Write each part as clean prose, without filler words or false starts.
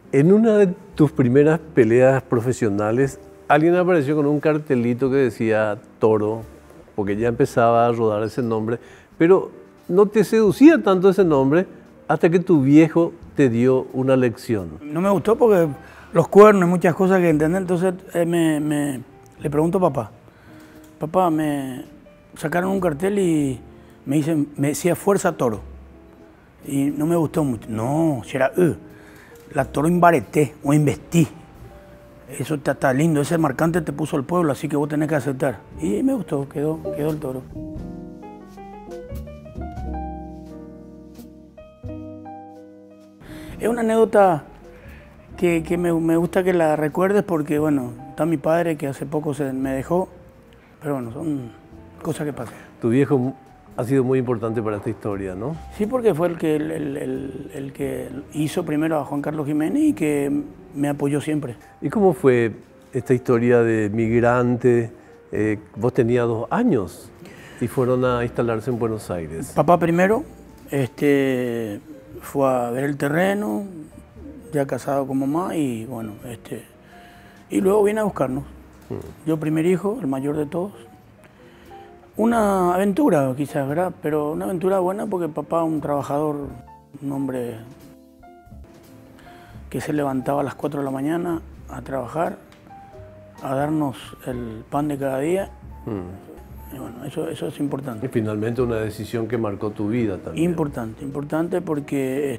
En una de tus primeras peleas profesionales, alguien apareció con un cartelito que decía Toro, porque ya empezaba a rodar ese nombre, pero no te seducía tanto ese nombre hasta que tu viejo te dio una lección. No me gustó porque los cuernos y muchas cosas que entender, entonces le pregunto a papá. Papá, me sacaron un cartel y me decía Fuerza Toro. Y no me gustó mucho. No, si era la Toro Imbareté o Investí. Eso está lindo, ese marcante te puso el pueblo, así que vos tenés que aceptar. Y me gustó, quedó el Toro. Es una anécdota que me gusta que la recuerdes porque, bueno, está mi padre que hace poco me dejó, pero bueno, son cosas que pasan. Tu viejo ha sido muy importante para esta historia, ¿no? Sí, porque fue el que hizo primero a Juan Carlos Jiménez y que me apoyó siempre. ¿Y cómo fue esta historia de migrante? Vos tenías 2 años y fueron a instalarse en Buenos Aires. Papá primero fue a ver el terreno, ya casado con mamá, y bueno, y luego viene a buscarnos. Yo primer hijo, el mayor de todos. Una aventura quizás, ¿verdad? Pero una aventura buena porque papá, un trabajador, un hombre que se levantaba a las 4 de la mañana a trabajar, a darnos el pan de cada día. Y bueno, eso es importante. Y finalmente una decisión que marcó tu vida también. Importante porque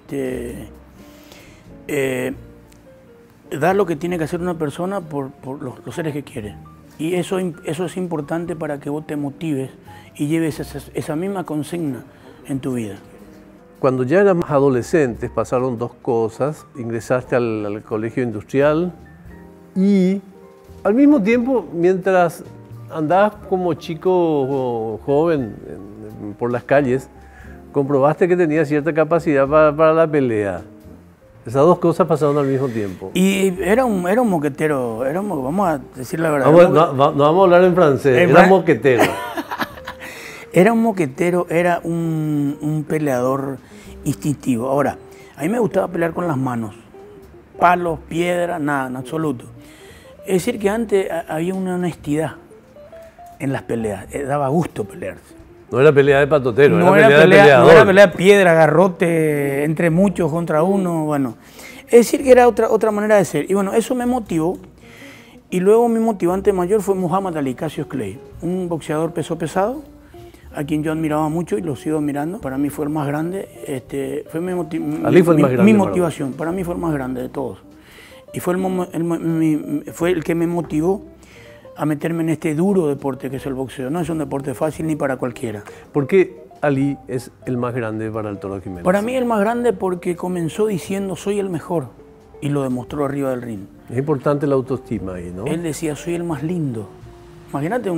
da lo que tiene que hacer una persona por los seres que quiere. Y eso es importante para que vos te motives y lleves esa misma consigna en tu vida. Cuando ya eras más adolescentes pasaron 2 cosas. Ingresaste al colegio industrial y al mismo tiempo, mientras andabas como chico joven por las calles, comprobaste que tenías cierta capacidad para la pelea. Esas 2 cosas pasaron al mismo tiempo. Y era un moquetero, vamos a decir la verdad. No vamos a hablar en francés, era moquetero. Era un moquetero, era un peleador instintivo. Ahora, a mí me gustaba pelear con las manos. Palos, piedras, nada, en absoluto. Es decir, que antes había una honestidad en las peleas, daba gusto pelearse. No era pelea de patotero, no era pelea de peleador. No era pelea de piedra, garrote, entre muchos contra uno, bueno. Es decir, que era otra manera de ser. Y bueno, eso me motivó. Y luego mi motivante mayor fue Muhammad Ali, Cassius Clay, un boxeador peso pesado, a quien yo admiraba mucho y lo sigo admirando. Para mí fue el más grande. Fue mi motivación. Para mí fue el más grande de todos. Y fue el que me motivó a meterme en este duro deporte que es el boxeo. No es un deporte fácil ni para cualquiera. ¿Por qué Ali es el más grande para el Toro Jiménez? Para mí el más grande porque comenzó diciendo soy el mejor y lo demostró arriba del ring. Es importante la autoestima ahí, ¿no? Él decía soy el más lindo. Imagínate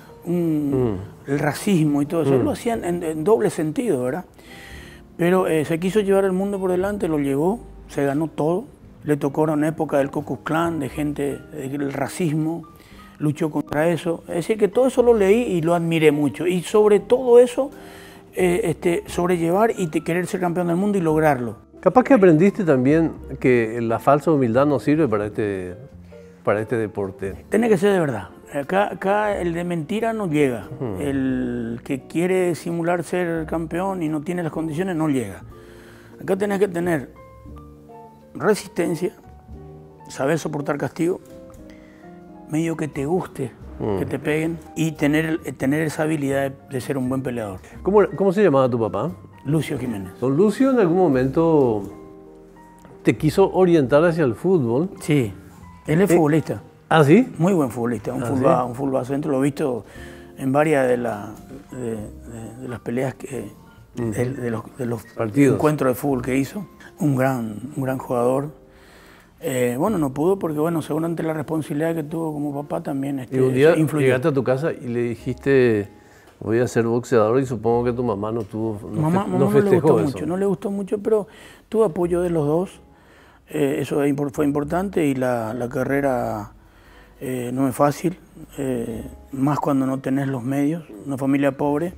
el racismo y todo eso. Él lo hacía en doble sentido, ¿verdad? Pero se quiso llevar el mundo por delante, lo llevó, se ganó todo. Le tocó una época del Ku Klux Klan, de gente, del racismo. Luchó contra eso. Es decir, que todo eso lo leí y lo admiré mucho. Y sobre todo eso, sobrellevar y querer ser campeón del mundo y lograrlo. Capaz que aprendiste también que la falsa humildad no sirve para este deporte. Tiene que ser de verdad. Acá el de mentira no llega. El que quiere simular ser campeón y no tiene las condiciones no llega. Acá tenés que tener resistencia, saber soportar castigo, medio que te guste, que te peguen y tener esa habilidad de ser un buen peleador. ¿Cómo se llamaba tu papá? Lucio Jiménez. Don Lucio en algún momento te quiso orientar hacia el fútbol. Sí, él es futbolista. ¿Ah, sí? Muy buen futbolista, un fútbol centro. Lo he visto en varias de las peleas de los partidos, encuentros de fútbol que hizo. Un gran jugador. Bueno, no pudo porque, bueno, seguramente la responsabilidad que tuvo como papá también y un día influyó. Llegaste a tu casa y le dijiste, voy a ser boxeador, y supongo que tu mamá no festejó eso. No le gustó mucho, pero tuvo apoyo de los dos. Eso fue importante y la carrera no es fácil, más cuando no tenés los medios, una familia pobre.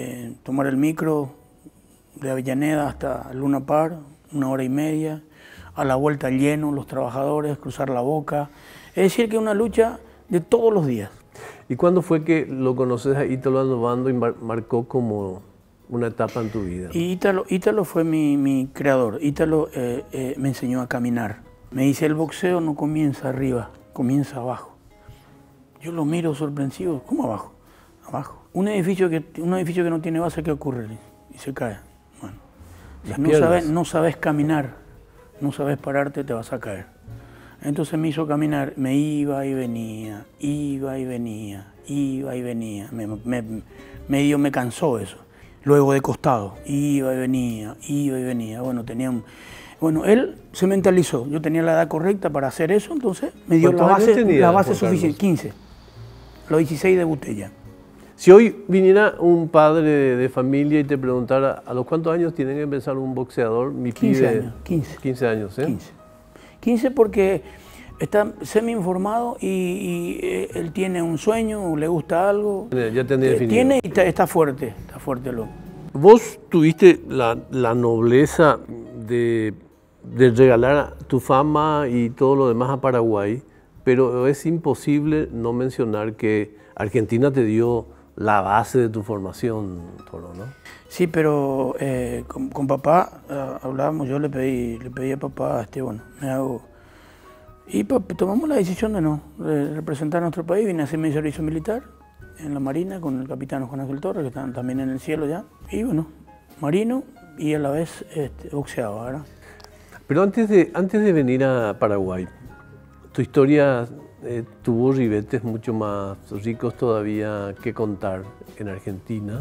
Tomar el micro de Avellaneda hasta Luna Park, 1 hora y media, a la vuelta lleno, los trabajadores, cruzar la boca. Es decir, que es una lucha de todos los días. ¿Y cuándo fue que lo conoces a Ítalo Andovando y marcó como una etapa en tu vida? Y Ítalo fue mi creador. Ítalo me enseñó a caminar. Me dice, el boxeo no comienza arriba, comienza abajo. Yo lo miro sorprendido. ¿Cómo abajo? Abajo. Un edificio que no tiene base, ¿qué ocurre? Y se cae. Bueno, si no sabes caminar, no sabes pararte, te vas a caer. Entonces me hizo caminar, me iba y venía, iba y venía, iba y venía. Medio me cansó eso. Luego de costado, iba y venía, iba y venía. Bueno, él se mentalizó. Yo tenía la edad correcta para hacer eso, entonces me dio la base suficiente, 15. Los 16 debuté ya. Si hoy viniera un padre de familia y te preguntara, ¿a los cuántos años tiene que empezar un boxeador? 15 años. 15 años, ¿eh? 15 porque está semi-informado y él tiene un sueño, le gusta algo. Ya tenía definido. Tiene y está fuerte loco. Vos tuviste la nobleza de regalar tu fama y todo lo demás a Paraguay, pero es imposible no mencionar que Argentina te dio la base de tu formación, Toro, ¿no? Sí, pero con papá hablábamos, yo le pedí a papá, bueno, me hago... Y tomamos la decisión de representar a nuestro país. Vine a hacer mi servicio militar en la Marina con el capitán Juan Ángel Torres, que están también en el cielo ya. Y bueno, marino y a la vez boxeaba, ¿verdad? Pero antes de venir a Paraguay, tu historia tuvo ribetes mucho más ricos todavía que contar en Argentina,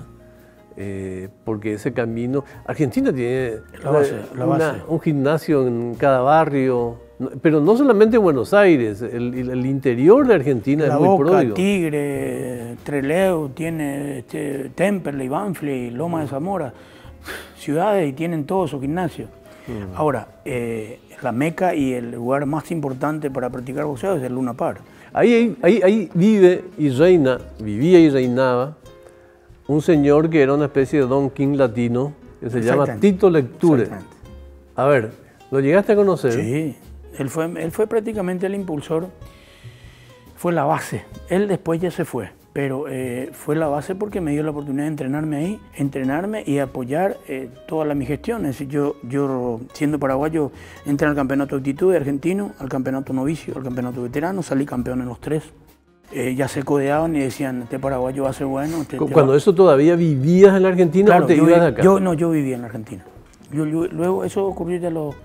porque ese camino... Argentina tiene un gimnasio en cada barrio, pero no solamente Buenos Aires, el interior de Argentina es muy pródigo. Tigre, Trelew, tiene Temperley, Banfield, Loma de Zamora, ciudades y tienen todos sus gimnasios. Ahora, la meca y el lugar más importante para practicar boxeo es el Luna Park. Ahí vivía y reinaba un señor que era una especie de Don King latino, que se llama Tito Lecture. A ver, ¿lo llegaste a conocer? Sí, él fue prácticamente el impulsor, fue la base. Él después ya se fue, pero fue la base porque me dio la oportunidad de entrenarme ahí, y apoyar todas mis gestiones. Yo, siendo paraguayo, entré al campeonato de actitud argentino, al campeonato novicio, al campeonato veterano, salí campeón en los 3. Ya se codeaban y decían, este paraguayo va a ser bueno. Cuando eso todavía vivías en la Argentina, claro, o te ibas de acá? Yo vivía en la Argentina. Luego eso ocurrió ya a los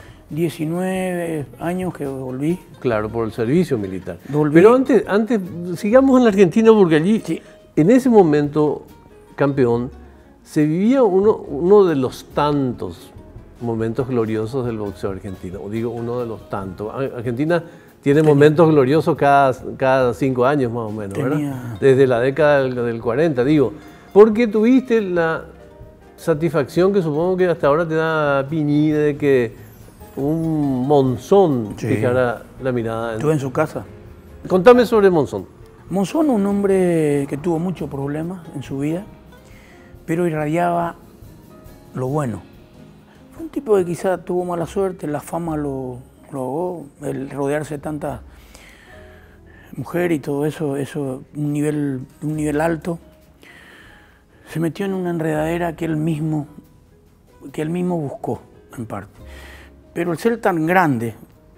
19 años que volví. Claro, por el servicio militar. Pero antes sigamos en la Argentina, porque allí, en ese momento, campeón, se vivía uno de los tantos momentos gloriosos del boxeo argentino. O digo, uno de los tantos. Argentina tiene momentos gloriosos cada 5 años más o menos, ¿verdad? Desde la década del 40, digo. Porque tuviste la satisfacción que supongo que hasta ahora te da Piñi de que un Monzón fijara la mirada. Estuve en su casa. Contame sobre Monzón. Monzón, un hombre que tuvo muchos problemas en su vida, pero irradiaba lo bueno. Fue un tipo que quizá tuvo mala suerte, la fama lo ahogó, el rodearse de tantas mujeres y todo eso, un nivel alto. Se metió en una enredadera que él mismo buscó, en parte. Pero el ser tan grande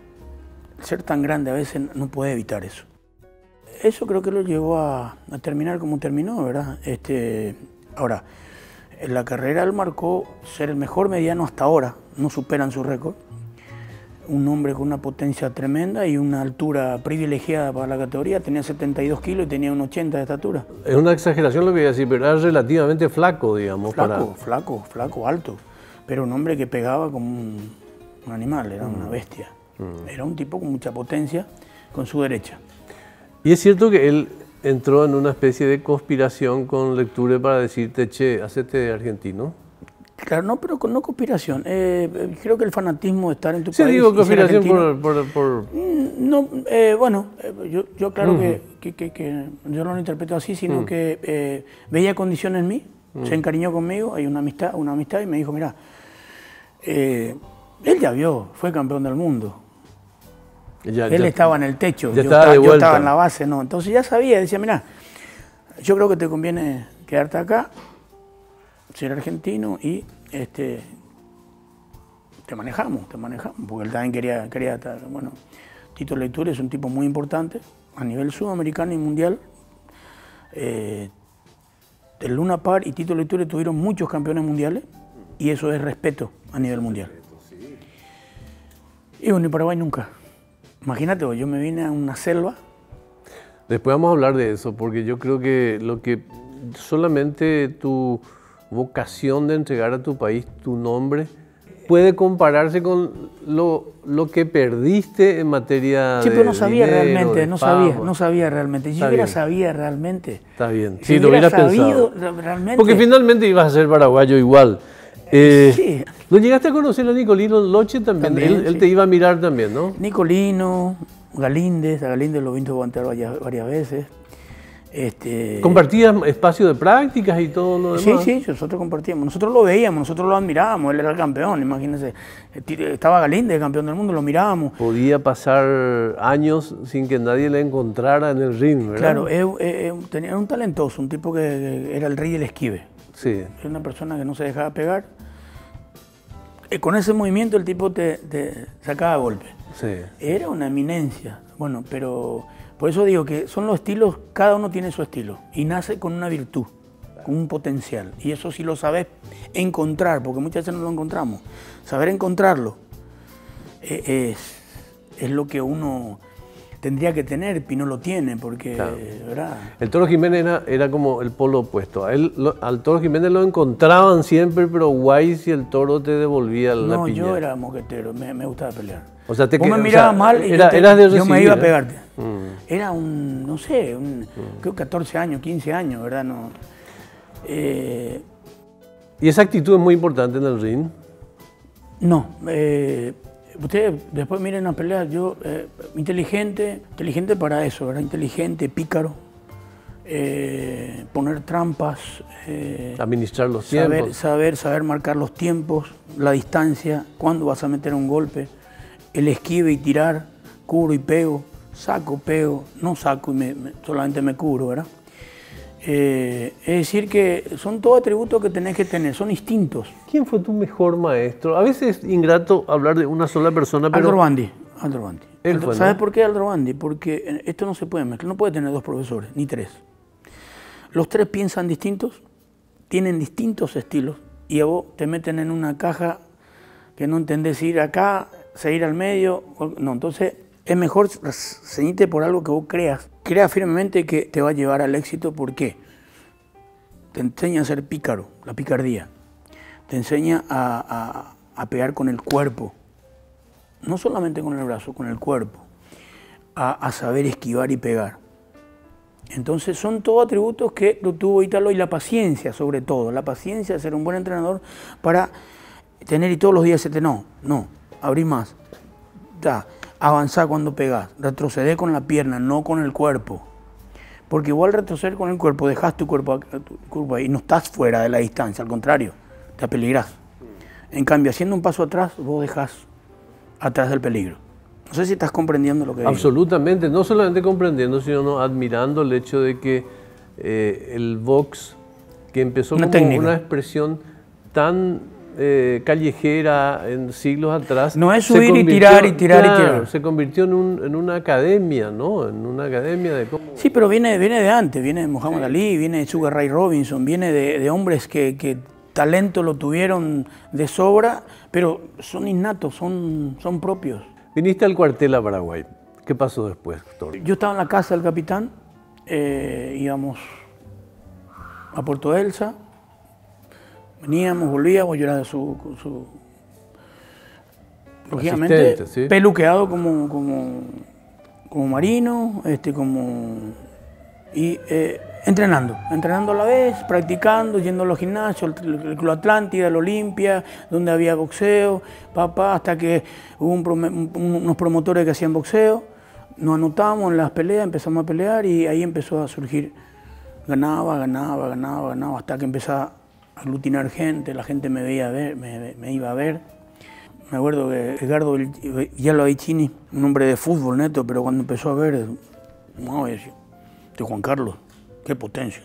a veces no puede evitar eso. Eso creo que lo llevó a terminar como terminó, ¿verdad? Ahora, en la carrera él marcó ser el mejor mediano hasta ahora, no superan su récord. Un hombre con una potencia tremenda y una altura privilegiada para la categoría, tenía 72 kilos y tenía un 80 de estatura. Es una exageración lo que voy a decir, pero era relativamente flaco, digamos. Flaco, alto, pero un hombre que pegaba como un animal, era una bestia. Era un tipo con mucha potencia, con su derecha. Y es cierto que él entró en una especie de conspiración con Lecture para decirte, che, hacete argentino. Claro, no, pero no conspiración. Creo que el fanatismo de estar en tu país... Sí, digo conspiración por... No, bueno, yo claro que yo no lo interpreto así, sino que veía condiciones en mí, se encariñó conmigo, hay una amistad y me dijo, mira, Él ya vio, fue campeón del mundo. Él estaba en el techo, yo estaba en la base, no. Entonces ya sabía, decía, mira, yo creo que te conviene quedarte acá, ser argentino y te manejamos, porque él también quería estar, bueno, Tito Lecture es un tipo muy importante a nivel sudamericano y mundial. El Luna Park y Tito Lecture tuvieron muchos campeones mundiales y eso es respeto a nivel mundial. Y bueno, y Paraguay nunca. Imagínate, yo me vine a una selva. Después vamos a hablar de eso, porque yo creo que solamente tu vocación de entregar a tu país tu nombre puede compararse con lo que perdiste en materia de pero no sabía dinero, realmente, no sabía realmente. Si yo hubiera sabía realmente. Está bien, si lo hubieras pensado. Realmente. Porque finalmente ibas a ser paraguayo igual. Sí. ¿Lo llegaste a conocer a Nicolino Loche también? Él te iba a mirar también, ¿no? Nicolino, Galíndez, a Galíndez lo he visto aguantar varias veces. ¿Compartías espacio de prácticas y todo lo demás? Sí, nosotros compartíamos. Nosotros lo veíamos, nosotros lo admirábamos. Él era el campeón, imagínense. Estaba Galíndez, campeón del mundo, lo mirábamos. Podía pasar años sin que nadie le encontrara en el ring, ¿verdad? Claro, era un talentoso, un tipo que era el rey del esquive. Sí. Era una persona que no se dejaba pegar. Con ese movimiento el tipo te sacaba golpe. Sí. Era una eminencia. Bueno, pero por eso digo que son los estilos, cada uno tiene su estilo y nace con una virtud, con un potencial. Y eso sí lo sabes encontrar, porque muchas veces no lo encontramos. Saber encontrarlo es lo que uno tendría que tener y no lo tiene, porque, claro, ¿verdad? El Toro Jiménez era como el polo opuesto. Al Toro Jiménez lo encontraban siempre, pero guay si el Toro te devolvía la piña. No, yo era moquetero, me gustaba pelear. O sea, vos me mirabas mal y yo me iba a pegarte. Era no sé, creo 14 años, 15 años, ¿verdad? No, ¿Y esa actitud es muy importante en el ring? No. Ustedes después miren las peleas, yo, inteligente para eso, ¿verdad? Inteligente, pícaro, poner trampas, administrar los tiempos. Saber marcar los tiempos, la distancia, cuándo vas a meter un golpe, el esquive y tirar, cubro y pego, saco, pego, no saco y solamente me cubro, ¿verdad? Es decir que son todos atributos que tenés que tener, son instintos. ¿Quién fue tu mejor maestro? A veces es ingrato hablar de una sola persona, pero... Aldro Bandi. ¿Sabes por qué Aldro Bandi? Porque esto no se puede mezclar, no puede tener dos profesores, ni tres. Los tres piensan distintos, tienen distintos estilos, y a vos te meten en una caja que no entendés ir acá, seguir al medio, no, entonces es mejor ceñirte por algo que vos creas. Crea firmemente que te va a llevar al éxito. ¿Por qué? Te enseña a ser pícaro, la picardía. Te enseña a pegar con el cuerpo. No solamente con el brazo, con el cuerpo. A saber esquivar y pegar. Entonces son todos atributos que lo tuvo Ítalo, y la paciencia sobre todo. La paciencia de ser un buen entrenador para tener y todos los días decirte no, abrí más. Ya. Avanzar cuando pegás, retroceder con la pierna, no con el cuerpo. Porque igual retroceder con el cuerpo, dejas tu cuerpo ahí y no estás fuera de la distancia, al contrario, te apeligrás. En cambio, haciendo un paso atrás, vos dejás atrás del peligro. No sé si estás comprendiendo lo que digo. Absolutamente, no solamente comprendiendo, sino admirando el hecho de que el box, que empezó como una expresión tan callejera en siglos atrás. No es subir y tirar. Se convirtió en una academia, ¿no? En una academia de cómo... Sí, pero viene de antes, viene de Muhammad Ali, viene de Sugar Ray Robinson, viene de hombres que talento lo tuvieron de sobra, pero son innatos, son propios. Viniste al cuartel a Paraguay. ¿Qué pasó después, Toro? Yo estaba en la casa del capitán, íbamos a Puerto Elsa. Veníamos, volvíamos, yo era su lógicamente, ¿sí? Peluqueado como marino, entrenando a la vez, practicando, yendo a los gimnasios, el Club Atlántida, el Olimpia, donde había boxeo, hasta que hubo unos promotores que hacían boxeo, nos anotamos en las peleas, empezamos a pelear y ahí empezó a surgir, ganaba, hasta que empezaba aglutinar gente, la gente me iba a ver, Me acuerdo que Edgardo Yalo Vicini, un hombre de fútbol neto, pero cuando empezó a ver, no, decía, este Juan Carlos, qué potencia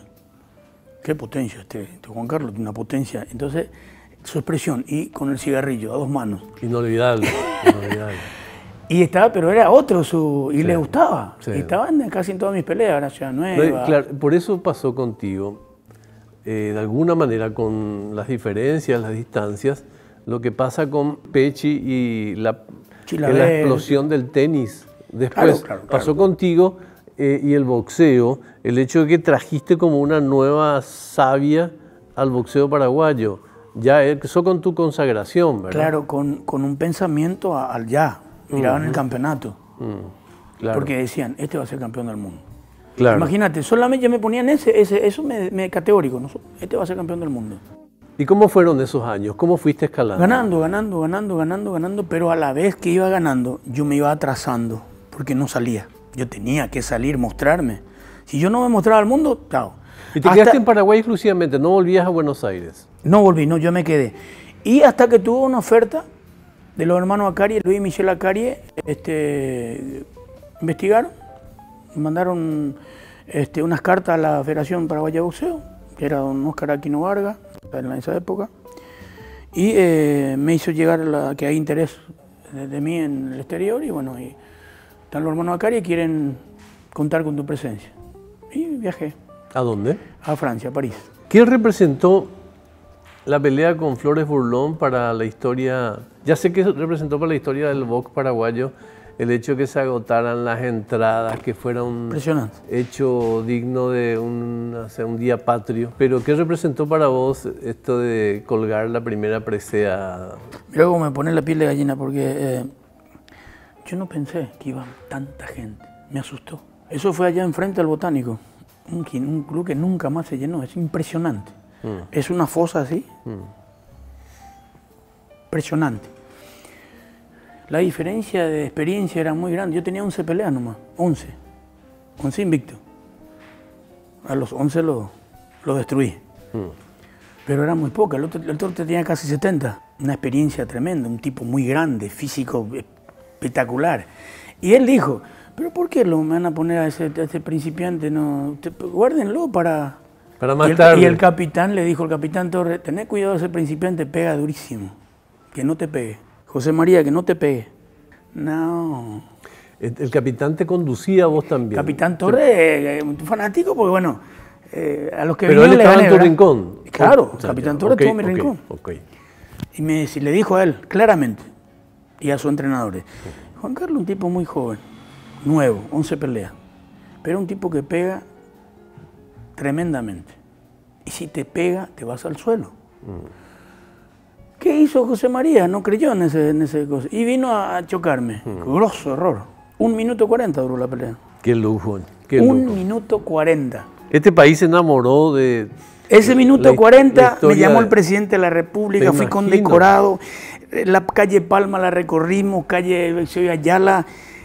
este Juan Carlos, tiene una potencia. Entonces, su expresión, y con el cigarrillo a dos manos. Inolvidable, inolvidable. Y estaba, pero era otro, y sí, le gustaba. Sí. Y estaban casi en todas mis peleas, ahora ya nueva. No, claro, por eso pasó contigo, de alguna manera, con las diferencias, las distancias, lo que pasa con Pechi y la explosión del tenis. Después claro. pasó contigo y el boxeo, el hecho de que trajiste como una nueva savia al boxeo paraguayo. Ya eso con tu consagración, ¿verdad? Claro, con un pensamiento al ya. Miraban el campeonato. Claro. Porque decían, este va a ser campeón del mundo. Claro. Imagínate, solamente me ponían eso me categórico, ¿no? Este va a ser campeón del mundo. ¿Y cómo fueron esos años? ¿Cómo fuiste escalando? Ganando, pero a la vez que iba ganando, yo me iba atrasando, porque no salía. Yo tenía que salir, mostrarme. Si yo no me mostraba al mundo, chao. ¿Y te quedaste en Paraguay exclusivamente? ¿No volvías a Buenos Aires? No volví, no, yo me quedé. Y hasta que tuvo una oferta de los hermanos Acarie, Luis y Michel Acarie, investigaron, mandaron unas cartas a la Federación Paraguaya de Boxeo, que era don Óscar Aquino Vargas, en esa época, y me hizo llegar que hay interés de mí en el exterior, y bueno, y están los hermanos Acarie y quieren contar con tu presencia. Y viajé. ¿A dónde? A Francia, a París. ¿Qué representó la pelea con Flores Burlón para la historia? Ya sé que representó para la historia del box paraguayo el hecho de que se agotaran las entradas, que fuera un hecho digno de un día patrio. Pero ¿qué representó para vos esto de colgar la primera presea? Mira cómo me pone la piel de gallina, porque yo no pensé que iba tanta gente. Me asustó. Eso fue allá enfrente al Botánico. Un club que nunca más se llenó. Es impresionante. Es una fosa así. Impresionante. La diferencia de experiencia era muy grande. Yo tenía 11 peleas nomás. 11 invicto. A los 11 lo destruí. Pero era muy poca. El otro tenía casi 70. Una experiencia tremenda. Un tipo muy grande, físico espectacular. Y él dijo, ¿pero por qué me van a poner a ese principiante? No, guárdenlo para más tarde. Y el capitán le dijo, el capitán Torres, tened cuidado, ese principiante pega durísimo. Que no te pegue. José María, que no te pegue. No. El capitán te conducía a vos también. Capitán Torres, un fanático, porque bueno, a los que pero vinieron él estaba en tu ¿verdad? rincón. Claro, o sea, capitán Torres tuvo mi rincón. Y le dijo a él, claramente, y a sus entrenadores, Juan Carlos, un tipo muy joven, nuevo, 11 peleas, pero un tipo que pega tremendamente. Y si te pega, te vas al suelo. ¿Qué hizo José María? No creyó en ese cosa. Y vino a chocarme. Grosso error. 1 minuto 40 duró la pelea. Qué lujo. 1 minuto 40. Este país se enamoró de... Ese minuto 40 me llamó el presidente de la República, fui condecorado. La calle Palma la recorrimos, calle Eusebio Ayala.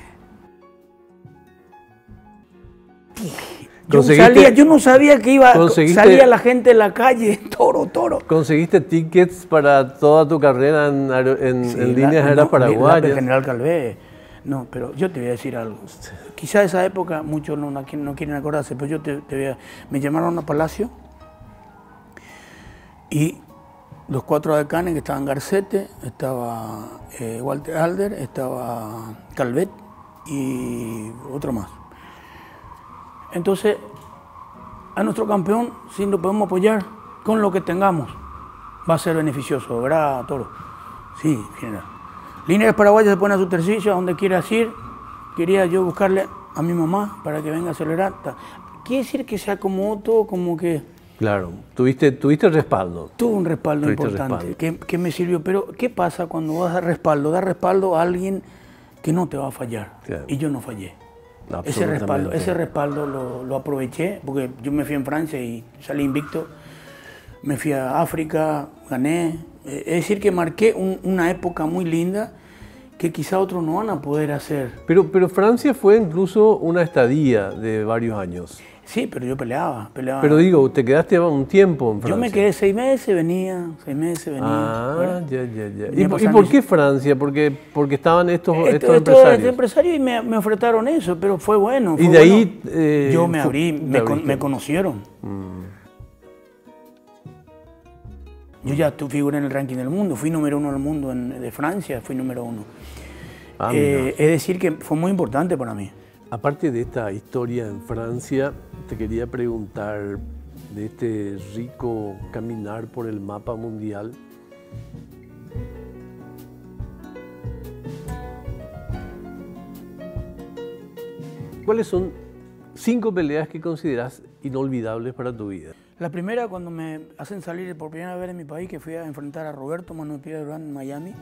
Yo no sabía que salía la gente en la calle, toro. ¿Conseguiste tickets para toda tu carrera en líneas aéreas paraguayas? General Calvé. No, pero yo te voy a decir algo. Quizá esa época muchos no quieren acordarse, pero me llamaron a Palacio y los 4 decanes que estaban Garcete, estaba Walter Alder, estaba Calvet y otro más. Entonces, a nuestro campeón, si lo podemos apoyar con lo que tengamos, va a ser beneficioso, ¿verdad, Toro? Sí, general. Líneas Paraguayas se pone a su servicio, a donde quieras ir. Quería yo buscarle a mi mamá para que venga a acelerar. Quiere decir que se acomodó todo como que... Claro, tuviste respaldo. Tuve un respaldo importante, que me sirvió. Pero, ¿qué pasa cuando vas a dar respaldo a alguien que no te va a fallar? Claro. Y yo no fallé. Ese respaldo lo aproveché, porque yo me fui en Francia y salí invicto. Me fui a África, gané. Es decir, que marqué una época muy linda que quizá otros no van a poder hacer. Pero Francia fue incluso una estadía de varios años. Sí, pero yo peleaba. Pero digo, te quedaste un tiempo en Francia. Yo me quedé 6 meses, venía, 6 meses, venía. Ah, ya. ¿Y por qué Francia? Porque estaban estos empresarios. Estos empresarios y me ofertaron eso, pero fue bueno. Y de ahí... yo me abrí, me conocieron. Yo ya figuré en el ranking del mundo, fui número 1 del mundo de Francia, fui número 1. Es decir, que fue muy importante para mí. Aparte de esta historia en Francia, te quería preguntar de este rico caminar por el mapa mundial. ¿Cuáles son 5 peleas que consideras inolvidables para tu vida? La primera, cuando me hacen salir por primera vez de mi país, que fui a enfrentar a Roberto Mano de Piedra Durán en Miami.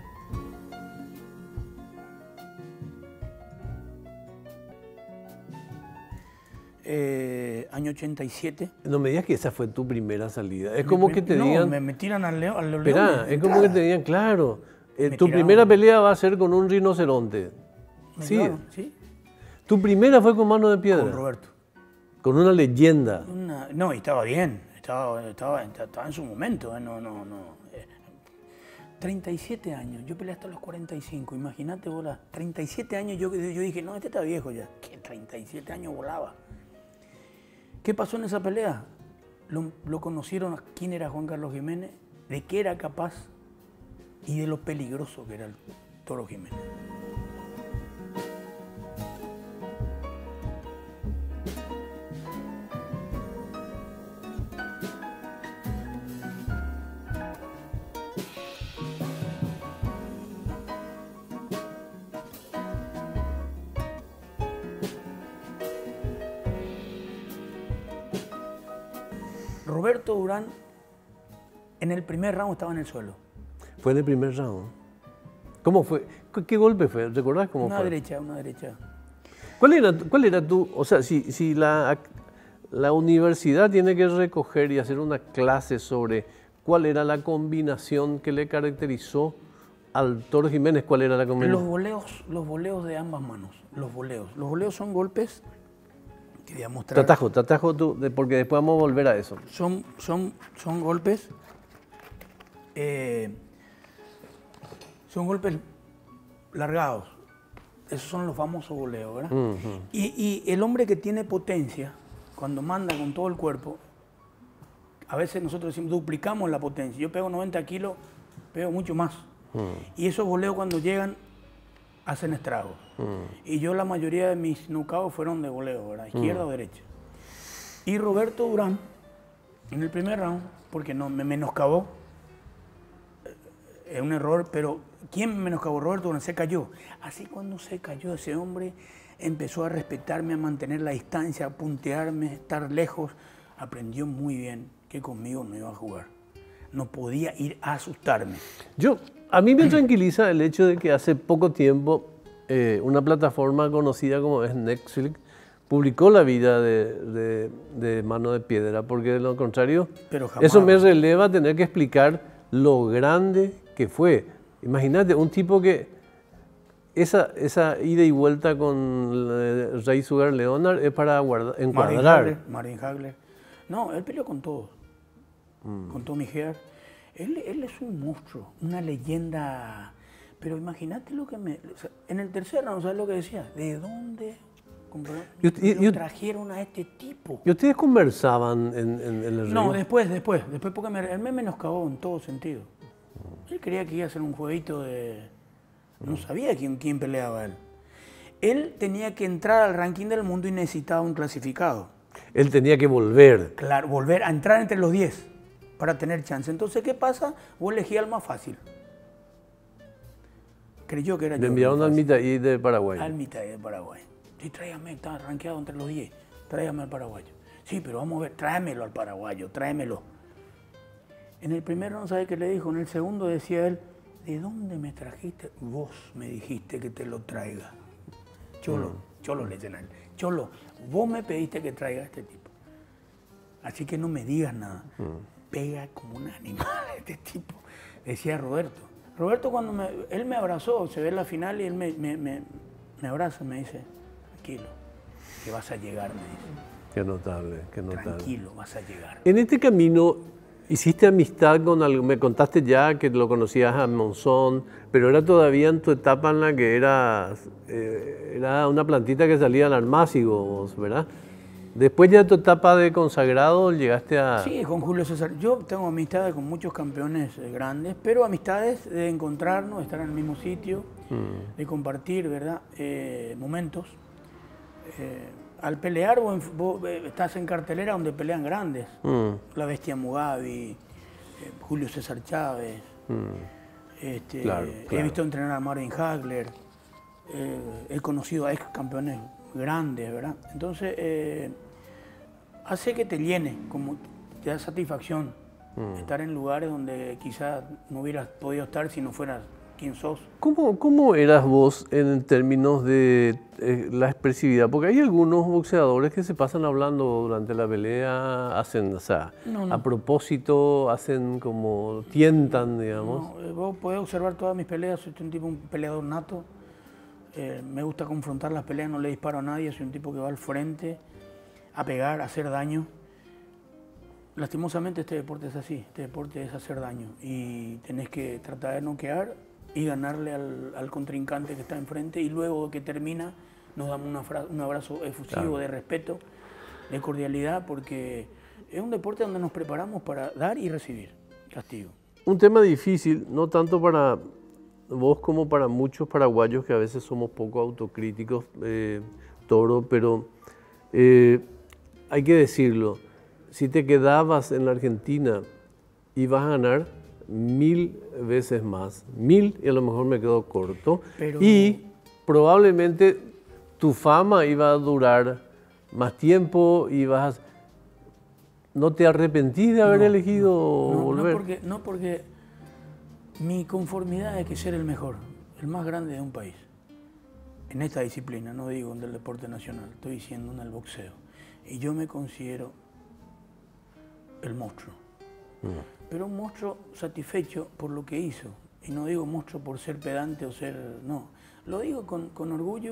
Año 87. No me digas que esa fue tu primera salida. Es como que te digan... No, me tiran al león. Esperá, es como que te digan, claro, tu primera pelea va a ser con un rinoceronte. Sí. ¿Sí? Tu primera fue con Mano de Piedra. Con Roberto. Con una leyenda. No, y estaba bien. Estaba en su momento. 37 años. Yo peleé hasta los 45. Imagínate, bola. 37 años yo dije, no, este está viejo ya. ¿Qué 37 años volaba? ¿Qué pasó en esa pelea? Lo conocieron quién era Juan Carlos Jiménez, de qué era capaz y de lo peligroso que era el Toro Jiménez. Roberto Durán, en el primer round estaba en el suelo. Fue en el primer round. ¿Cómo fue? ¿Qué golpe fue? ¿Recordás cómo fue? Una derecha. ¿Cuál era tu...? O sea, si la universidad tiene que recoger y hacer una clase sobre cuál era la combinación que le caracterizó al Toro Jiménez, ¿cuál era la combinación? Los voleos de ambas manos. Los voleos son golpes... Quería mostrar. Te atajo tú, porque después vamos a volver a eso. Son golpes. Son golpes largados. Esos son los famosos voleos, ¿verdad? Y el hombre que tiene potencia, cuando manda con todo el cuerpo, a veces nosotros decimos, duplicamos la potencia. Yo pego 90 kilos, pego mucho más. Y esos voleos cuando llegan, hacen estragos. Y yo la mayoría de mis knockouts fueron de voleo, ¿verdad? Izquierda o derecha. Y Roberto Durán, en el primer round, porque no me menoscabó, es un error, pero ¿quién me menoscabó? Roberto Durán se cayó. Así cuando se cayó ese hombre, empezó a respetarme, a mantener la distancia, a puntearme, estar lejos. Aprendió muy bien que conmigo no iba a jugar. No podía ir a asustarme. A mí me tranquiliza el hecho de que hace poco tiempo una plataforma conocida como es Netflix publicó la vida de Mano de Piedra, porque de lo contrario, eso me releva tener que explicar lo grande que fue. Imagínate, un tipo que esa ida y vuelta con Ray Sugar Leonard es para encuadrar. Marvin Hagler. No, él peleó con todos. Con Tommy Hearn. Él es un monstruo, una leyenda. Pero imagínate lo que en el tercer round, ¿sabes lo que decía? ¿De dónde trajeron a este tipo? ¿Y ustedes conversaban en el ring? No, después, porque él me menoscabó en todo sentido. Él creía que iba a ser un jueguito de... No sabía quién peleaba él. Él tenía que entrar al ranking del mundo y necesitaba un clasificado. Él tenía que volver. Claro, volver a entrar entre los 10 para tener chance. Entonces, ¿qué pasa? Vos elegías al más fácil. Creyó que era yo. Le enviaron al Mitaí de Paraguay. Al Mitaí de Paraguay. Sí, tráigame, está rankeado entre los 10. Tráigame al paraguayo. Sí, pero vamos a ver, tráemelo al paraguayo, tráemelo. En el primero no sabe qué le dijo, en el segundo decía él, ¿de dónde me trajiste? Vos me dijiste que te lo traiga. Cholo le dicen a él. Cholo, vos me pediste que traiga a este tipo. Así que no me digas nada. Pega como un animal este tipo. Decía Roberto. Roberto, cuando él me abrazó, se ve la final y él me abraza, me dice, tranquilo, que vas a llegar, me dice. Qué notable, qué notable. Tranquilo, vas a llegar. En este camino, ¿hiciste amistad con algo? Me contaste ya que lo conocías a Monzón, pero era todavía en tu etapa en la que era una plantita que salía al almácigo, ¿verdad? Después ya de tu etapa de consagrado llegaste a... Sí, con Julio César. Yo tengo amistades con muchos campeones grandes, pero amistades de encontrarnos, de estar en el mismo sitio, de compartir, ¿verdad? Momentos. Al pelear vos estás en cartelera donde pelean grandes. La Bestia Mugabi, Julio César Chávez. Claro. He visto entrenar a Marvin Hagler. He conocido a ex campeones grandes, ¿verdad? Entonces, hace que te llene, como te da satisfacción estar en lugares donde quizás no hubieras podido estar si no fueras quien sos. ¿Cómo eras vos en términos de la expresividad? Porque hay algunos boxeadores que se pasan hablando durante la pelea, hacen, o sea, a propósito, hacen como tientan, digamos. No, vos podés observar todas mis peleas, soy un peleador nato. Me gusta confrontar las peleas, no le disparo a nadie, soy un tipo que va al frente a pegar, a hacer daño. Lastimosamente este deporte es así, este deporte es hacer daño y tenés que tratar de noquear y ganarle al contrincante que está enfrente y luego que termina nos damos un abrazo efusivo de respeto, de cordialidad, porque es un deporte donde nos preparamos para dar y recibir castigo. Un tema difícil, no tanto para vos como para muchos paraguayos que a veces somos poco autocríticos, Toro, pero hay que decirlo, si te quedabas en la Argentina ibas a ganar 1000 veces más, 1000 y a lo mejor me quedo corto, y probablemente tu fama iba a durar más tiempo y ¿no te arrepentís de haber elegido volver? No porque mi conformidad es que ser el mejor, el más grande de un país. En esta disciplina, no digo en el deporte nacional, estoy diciendo en el boxeo. Y yo me considero el monstruo. Pero un monstruo satisfecho por lo que hizo. Y no digo monstruo por ser pedante o ser... No, lo digo con orgullo.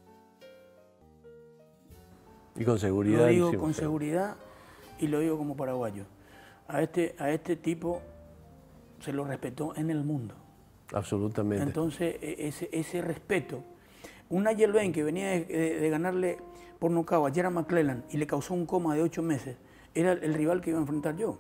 Y con seguridad. Lo digo con seguridad y lo digo como paraguayo. A este tipo se lo respetó en el mundo. Absolutamente. Entonces, ese respeto. Un Nigel Benn que venía de ganarle por nocaut a Gerald McClellan y le causó un coma de 8 meses, era el rival que iba a enfrentar yo.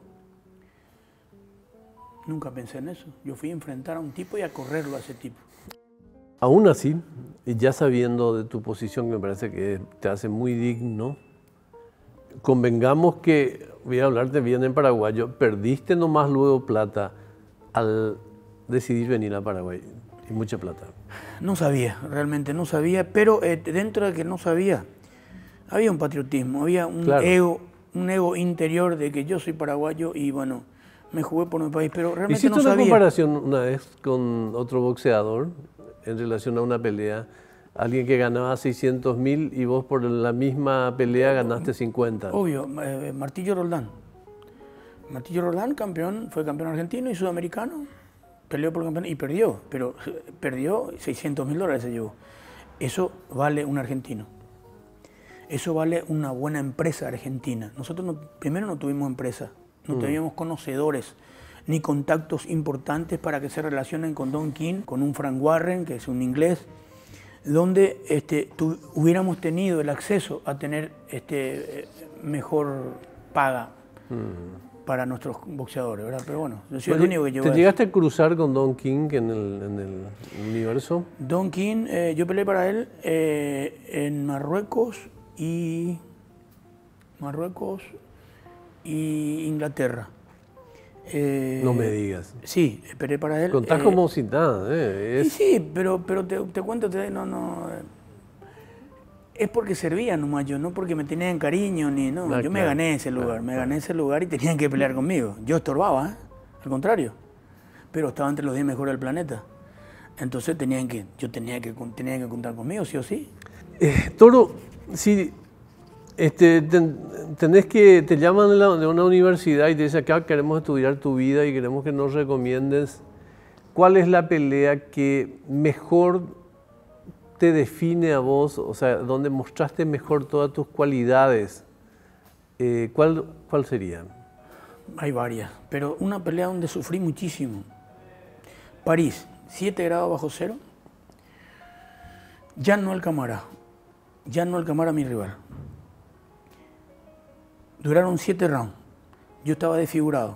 Nunca pensé en eso. Yo fui a enfrentar a un tipo y a correrlo a ese tipo. Aún así, y ya sabiendo de tu posición, que me parece que te hace muy digno, convengamos que, voy a hablarte bien en paraguayo, perdiste nomás luego plata al decidir venir a Paraguay, y mucha plata. No sabía, realmente no sabía, pero dentro de que no sabía, había un patriotismo, había un ego interior de que yo soy paraguayo y bueno, me jugué por mi país, pero realmente no sabía. ¿Hiciste una comparación una vez con otro boxeador en relación a una pelea? Alguien que ganaba 600.000 y vos por la misma pelea ganaste 50. Obvio, Martillo Roldán. Martillo Roldán, fue campeón argentino y sudamericano. Peleó por el campeón y perdió, pero perdió $600.000 se llevó. Eso vale un argentino. Eso vale una buena empresa argentina. Nosotros primero no tuvimos empresa, no teníamos conocedores ni contactos importantes para que se relacionen con Don King, con un Frank Warren, que es un inglés, donde hubiéramos tenido el acceso a tener mejor paga para nuestros boxeadores, ¿verdad? Pero bueno, yo soy el único que llevó. ¿Te llegaste a cruzar con Don King en el universo? Don King, yo peleé para él en Marruecos y Inglaterra. No me digas. Sí, esperé para él. Contás como si nada. Sí, pero te cuento, es porque servía nomás yo, no porque me tenían cariño ni no. Yo me gané ese lugar, gané ese lugar y tenían que pelear conmigo. Yo estorbaba, al contrario. Pero estaba entre los 10 mejores del planeta. Entonces yo tenía que contar conmigo, sí o sí. Toro, si te llaman de una universidad y te dicen acá queremos estudiar tu vida y queremos que nos recomiendes ¿cuál es la pelea que mejor te define a vos? O sea, donde mostraste mejor todas tus cualidades. ¿Cuál sería? Hay varias, pero una pelea donde sufrí muchísimo. París, 7 grados bajo cero. Jan Noel Camara mi rival. Duraron 7 rounds. Yo estaba desfigurado.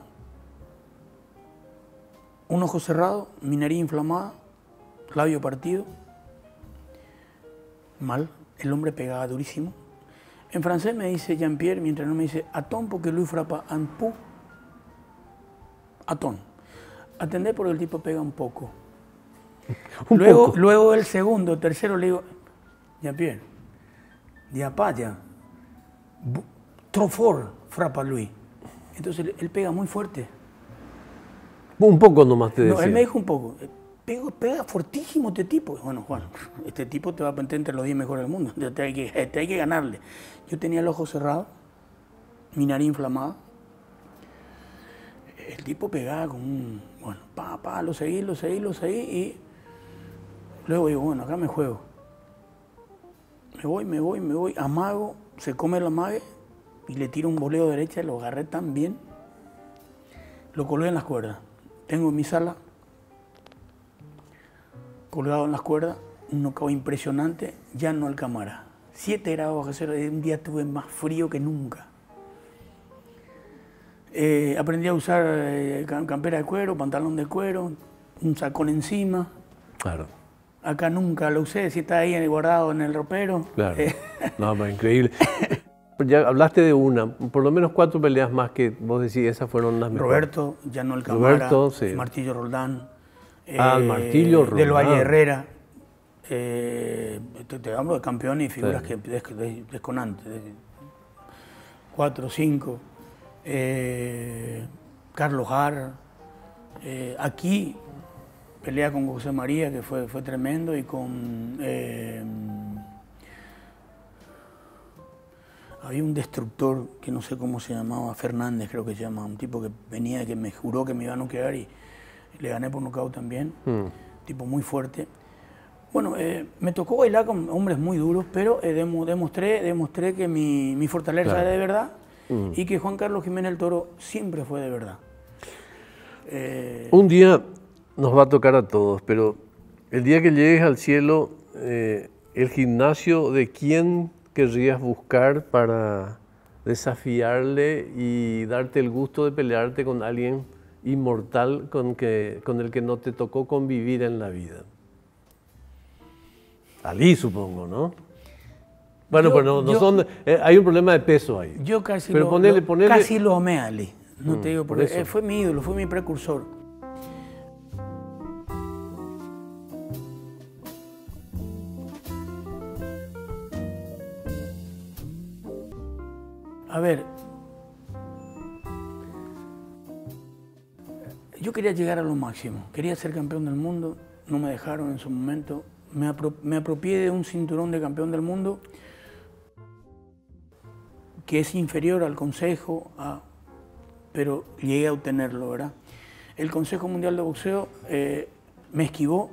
Un ojo cerrado, mi nariz inflamada, labio partido. Mal, el hombre pegaba durísimo. En francés me dice Jean-Pierre, mientras no me dice atón porque Luis frapa un peu. Atón. Atendé porque el tipo pega un poco. Luego el segundo, tercero le digo, Jean-Pierre, diapaya, trop fort frapa Luis. Entonces él pega muy fuerte. Un poco nomás te decía. No, él me dijo un poco. Pega fortísimo este tipo. Bueno, Juan, este tipo te va a meter entre los 10 mejores del mundo. Te hay que ganarle. Yo tenía el ojo cerrado, mi nariz inflamada. El tipo pegaba con un... Bueno, lo seguí y luego digo, bueno, acá me juego. Me voy, amago, se come el amague y le tiro un voleo derecha, lo agarré tan bien, lo colgué en las cuerdas. Tengo en mi sala, colgado en las cuerdas, un knockout impresionante, Jan Noel Camara. 7 grados bajo cero, un día estuve más frío que nunca. Aprendí a usar campera de cuero, pantalón de cuero, un sacón encima. Claro. Acá nunca lo usé, si está ahí guardado en el ropero. Claro. No, pero increíble. Ya hablaste de una, por lo menos 4 peleas más que vos decís, esas fueron las mejores. Roberto, Jan Noel Camara, Roberto, sí. Martillo Roldán. El Martillo Roldán. Del Valle Herrera. Te hablo de campeones y figuras sí, que desconantes. 4, 5. Carlos Har. Aquí pelea con José María, que fue tremendo, y con... había un destructor que no sé cómo se llamaba, Fernández creo que se llamaba, un tipo que venía, que me juró que me iba a noquear y le gané por nocaut también, tipo muy fuerte. Bueno, me tocó bailar con hombres muy duros, pero demostré que mi fortaleza claro, era de verdad y que Juan Carlos Jiménez el Toro siempre fue de verdad. Un día nos va a tocar a todos, pero el día que llegues al cielo, el gimnasio de quién querrías buscar para desafiarle y darte el gusto de pelearte con alguien inmortal con el que no te tocó convivir en la vida. Ali, supongo, ¿no? Bueno, pero hay un problema de peso ahí. Yo casi pero casi lo amé a Ali, no te digo, porque fue mi ídolo, fue mi precursor. A ver, yo quería llegar a lo máximo, quería ser campeón del mundo, no me dejaron en su momento, me apropié de un cinturón de campeón del mundo que es inferior al Consejo, pero llegué a obtenerlo, ¿verdad? El Consejo Mundial de Boxeo me esquivó,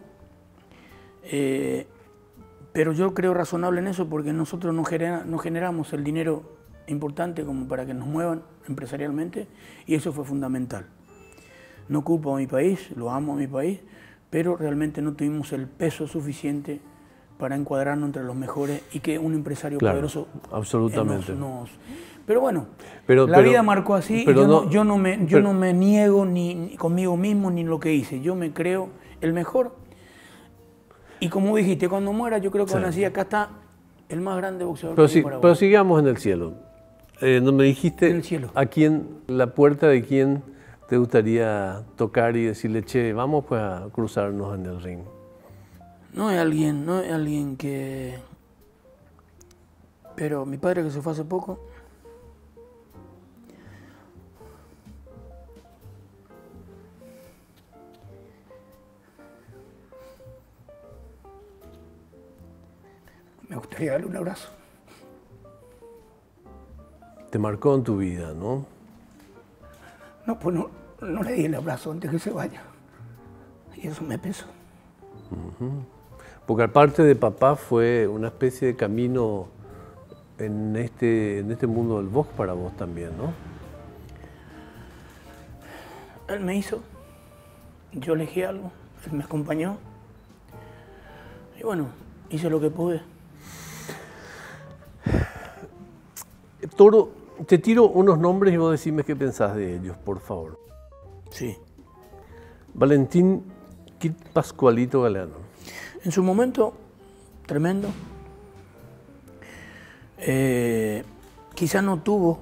pero yo creo razonable en eso porque nosotros no generamos el dinero importante como para que nos muevan empresarialmente y eso fue fundamental. No culpo a mi país, lo amo a mi país, pero realmente no tuvimos el peso suficiente para encuadrarnos entre los mejores y que un empresario claro, poderoso absolutamente. Pero bueno, la vida marcó así, yo no me niego ni conmigo mismo ni lo que hice, yo me creo el mejor y como dijiste, cuando muera yo creo que van a decir, acá está el más grande boxeador pero sigamos en el cielo. No me dijiste en el cielo. A quién, la puerta de quién te gustaría tocar y decirle, che, vamos pues a cruzarnos en el ring. No es alguien que... Pero mi padre que se fue hace poco, me gustaría darle un abrazo. Te marcó en tu vida, ¿no? No, pues no le di el abrazo antes que se vaya. Y eso me pesó. Porque aparte de papá fue una especie de camino en este mundo del box para vos también, ¿no? Él me hizo, yo elegí algo, él me acompañó. Y bueno, hice lo que pude. Toro, te tiro unos nombres y vos decime qué pensás de ellos, por favor. Sí. Valentín Kit Pascualito Galeano. En su momento, tremendo. Quizá no tuvo.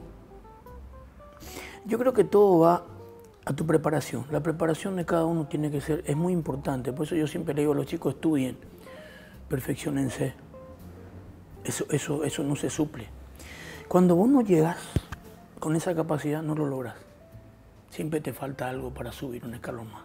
Yo creo que todo va a tu preparación. La preparación de cada uno tiene que ser, es muy importante. Por eso yo siempre le digo a los chicos, estudien, perfeccionense. Eso no se suple. Cuando vos no llegas con esa capacidad, no lo logras. Siempre te falta algo para subir un escalón más.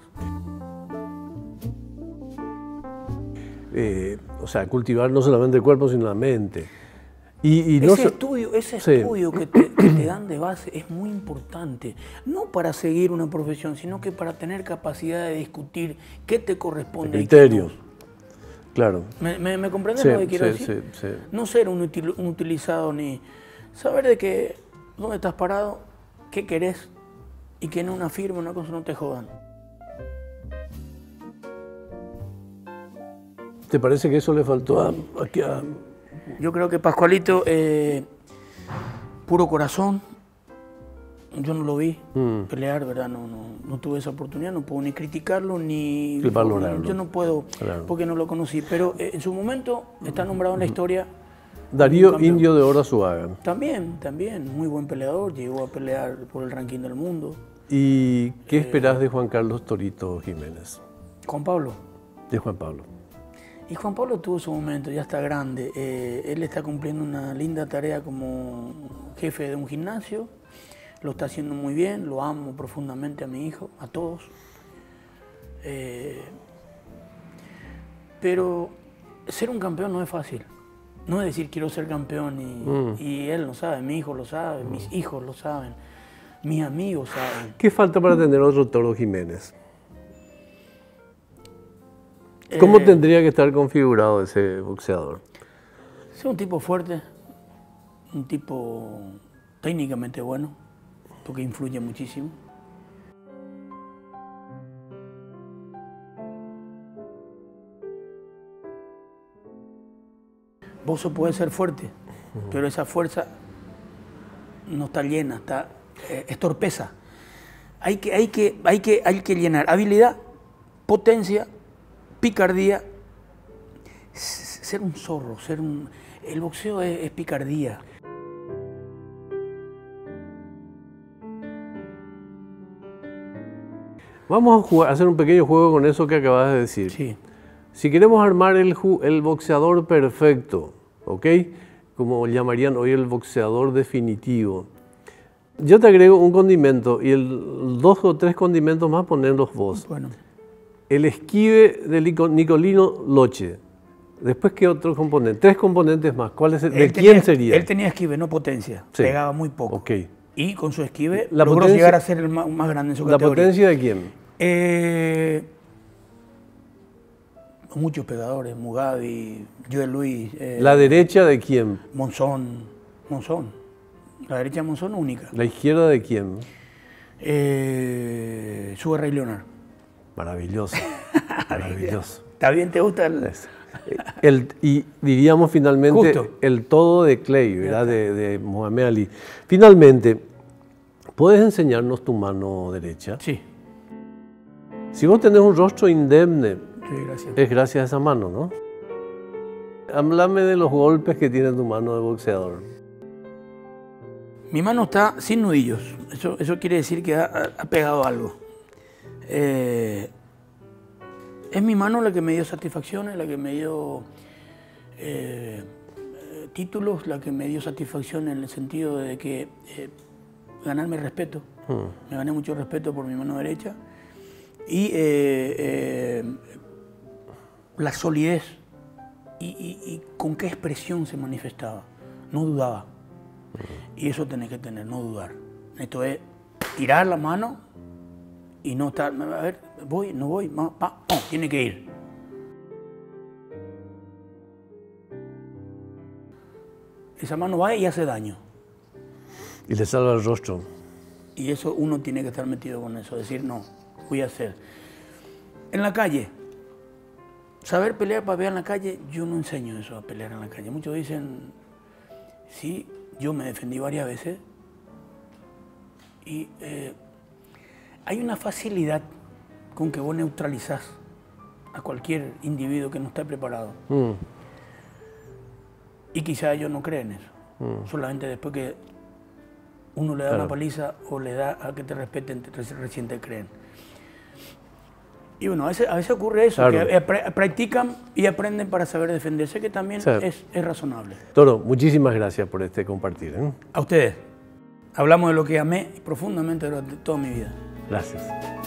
O sea, cultivar no solamente el cuerpo, sino la mente. Ese estudio que te dan de base es muy importante. No para seguir una profesión, sino que para tener capacidad de discutir qué te corresponde. Criterios. Claro. ¿Me comprendes lo que quiero decir? Sí. No ser un utilizado ni saber de que dónde estás parado, qué querés y que en una firma, una cosa no te jodan. ¿Te parece que eso le faltó a Yo creo que Pascualito, puro corazón, yo no lo vi pelear, ¿verdad? No tuve esa oportunidad, no puedo ni criticarlo ni valorarlo. Yo no puedo, claro, porque no lo conocí, pero en su momento está nombrado en la historia. Darío Indio de Oro Azuaga. También, muy buen peleador, llegó a pelear por el ranking del mundo. ¿Y qué esperás de Juan Carlos Torito Jiménez? Juan Pablo. De Juan Pablo. Y Juan Pablo tuvo su momento, ya está grande. Él está cumpliendo una linda tarea como jefe de un gimnasio. Lo está haciendo muy bien, lo amo profundamente a mi hijo, a todos. Pero ser un campeón no es fácil. No es decir quiero ser campeón y él lo sabe, mi hijo lo sabe, mis hijos lo saben, mis amigos saben. ¿Qué falta para tener otro Toro Jiménez? ¿Cómo tendría que estar configurado ese boxeador? Es un tipo fuerte, un tipo técnicamente bueno, porque influye muchísimo. Vos podés ser fuerte, pero esa fuerza no está llena, es torpeza. Hay que llenar habilidad, potencia, picardía, ser un zorro, el boxeo es picardía. Vamos a hacer un pequeño juego con eso que acabas de decir. Sí. Si queremos armar el boxeador perfecto, ¿ok? Como llamarían hoy el boxeador definitivo. Yo te agrego un condimento y 2 o 3 condimentos más ponerlos vos. Bueno. El esquive de Nicolino Loche. Después, ¿qué otro componente? 3 componentes más. ¿Quién sería? Él tenía esquive, no potencia. Sí. Pegaba muy poco. Okay. Y con su esquive logró llegar a ser el más grande en su categoría. ¿La potencia de quién? Muchos pegadores. Mugabi, Joel Luis. ¿La derecha de quién? Monzón. La derecha de Monzón única. ¿La izquierda de quién? Sugar Ray Leonard. Maravilloso. Maravilloso. ¿Está bien? ¿Te gusta? Y diríamos finalmente Justo. el todo de Clay, ¿verdad? De Mohamed Ali. Finalmente, ¿puedes enseñarnos tu mano derecha? Sí. Si vos tenés un rostro indemne, Sí, gracias. Es gracias a esa mano, ¿no? Háblame de los golpes que tiene tu mano de boxeador. Mi mano está sin nudillos. Eso quiere decir que ha pegado algo. Es mi mano la que me dio satisfacciones, la que me dio títulos, la que me dio satisfacción en el sentido de que ganarme respeto. Me gané mucho respeto por mi mano derecha. Y la solidez y con qué expresión se manifestaba. No dudaba. Y eso tenés que tener, no dudar. Esto es tirar la mano y no estar, a ver, voy, no voy, tiene que ir. Esa mano va y hace daño. Y le salva el rostro. Y eso uno tiene que estar metido con eso, decir, no, voy a hacer. En la calle, saber pelear para pelear en la calle, yo no enseño eso a pelear en la calle. Muchos dicen, sí, yo me defendí varias veces. Y hay una facilidad con que vos neutralizás a cualquier individuo que no esté preparado. Y quizá ellos no creen eso. Solamente después que uno le da una paliza o le da a que te respeten, recién te creen. Y bueno, a veces ocurre eso, que practican y aprenden para saber defenderse, que también es razonable. Toro, muchísimas gracias por este compartir. A ustedes. Hablamos de lo que amé profundamente durante toda mi vida. Gracias.